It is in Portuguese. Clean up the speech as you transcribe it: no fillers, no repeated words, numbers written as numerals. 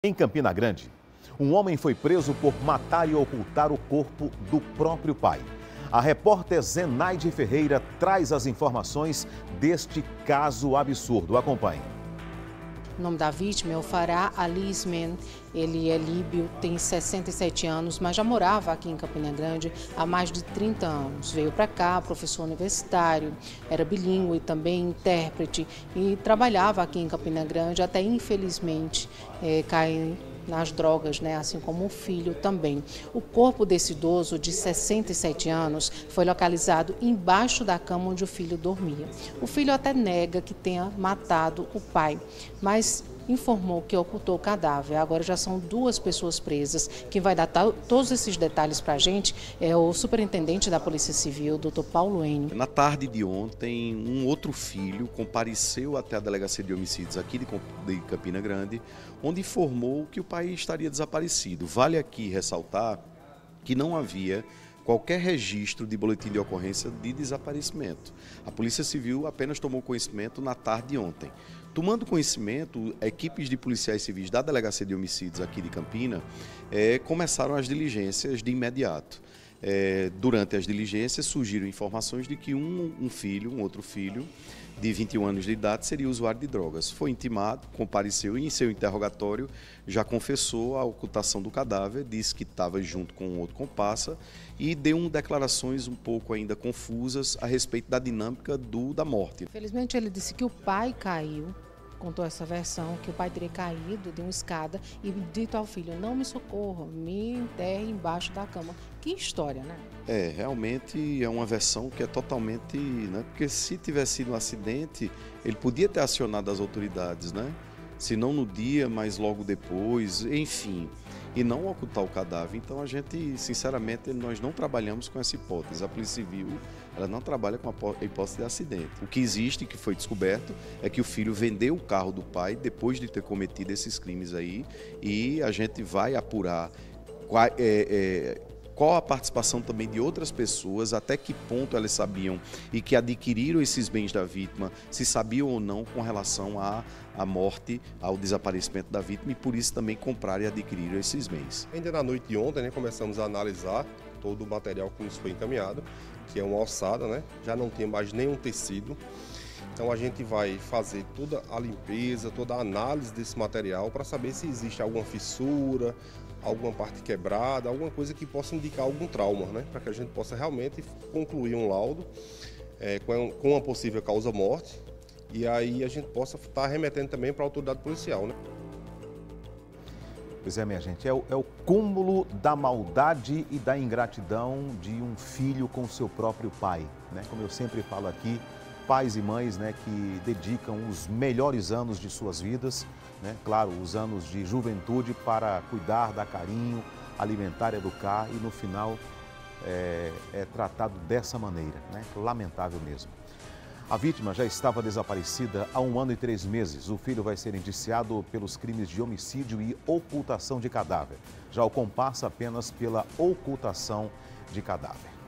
Em Campina Grande, um homem foi preso por matar e ocultar o corpo do próprio pai. A repórter Zenaide Ferreira traz as informações deste caso absurdo. Acompanhe. O nome da vítima é o Farah Alismen. Ele é líbio, tem 67 anos, mas já morava aqui em Campina Grande há mais de 30 anos. Veio para cá, professor universitário, era bilíngue, também intérprete e trabalhava aqui em Campina Grande até, infelizmente, cair nas drogas, né? Assim como o filho também. O corpo desse idoso de 67 anos foi localizado embaixo da cama onde o filho dormia. O filho até nega que tenha matado o pai, mas informou que ocultou o cadáver. Agora já são duas pessoas presas. Quem vai dar todos esses detalhes para a gente é o superintendente da Polícia Civil, Dr. Paulo Enio. Na tarde de ontem, um outro filho compareceu até a Delegacia de Homicídios aqui de Campina Grande, onde informou que o pai estaria desaparecido. Vale aqui ressaltar que não havia qualquer registro de boletim de ocorrência de desaparecimento. A Polícia Civil apenas tomou conhecimento na tarde de ontem. Tomando conhecimento, equipes de policiais civis da Delegacia de Homicídios aqui de Campina começaram as diligências de imediato. Durante as diligências surgiram informações de que um outro filho de 21 anos de idade seria usuário de drogas. Foi intimado, compareceu e em seu interrogatório já confessou a ocultação do cadáver, disse que estava junto com outro comparsa e deu declarações um pouco ainda confusas a respeito da dinâmica da morte. Infelizmente ele disse que o pai caiu, contou essa versão, que o pai teria caído de uma escada e dito ao filho: não me socorra, me enterre embaixo da cama. Que história, né? Realmente é uma versão que é totalmente, né? Porque se tivesse sido um acidente, ele podia ter acionado as autoridades, né? Se não no dia, mas logo depois, enfim, e não ocultar o cadáver. Então a gente, sinceramente, nós não trabalhamos com essa hipótese. A Polícia Civil, ela não trabalha com a hipótese de acidente. O que existe, que foi descoberto, é que o filho vendeu o carro do pai depois de ter cometido esses crimes aí, e a gente vai apurar qual a participação também de outras pessoas, até que ponto elas sabiam e que adquiriram esses bens da vítima, se sabiam ou não com relação à morte, ao desaparecimento da vítima, e por isso também compraram e adquiriram esses bens. Ainda na noite de ontem, né, começamos a analisar todo o material que nos foi encaminhado, que é uma ossada, né? Já não tem mais nenhum tecido. Então a gente vai fazer toda a limpeza, toda a análise desse material para saber se existe alguma fissura, alguma parte quebrada, alguma coisa que possa indicar algum trauma, né? Para que a gente possa realmente concluir um laudo com a possível causa-morte, e aí a gente possa estar remetendo também para a autoridade policial, né? Pois é, minha gente, é o cúmulo da maldade e da ingratidão de um filho com seu próprio pai, né? Como eu sempre falo aqui, pais e mães, né, que dedicam os melhores anos de suas vidas, né, claro, os anos de juventude, para cuidar, dar carinho, alimentar, educar, e no final é tratado dessa maneira, né? Lamentável mesmo. A vítima já estava desaparecida há 1 ano e 3 meses. O filho vai ser indiciado pelos crimes de homicídio e ocultação de cadáver. Já o comparsa apenas pela ocultação de cadáver.